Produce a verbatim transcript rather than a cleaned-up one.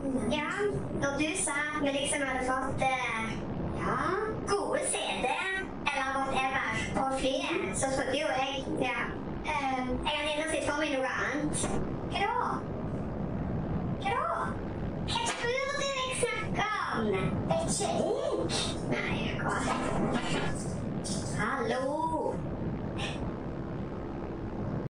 Ja, når du sa at vi liksom hadde fått eh, ja, gode C D eller whatever på flyet, så trodde jo jeg ja, eh, jeg hadde gjerne sett for meg noe annet. Hva da? Hva da? Hva tror du jeg snakker om? Vet ikke jeg. Nei, hva? Hallo?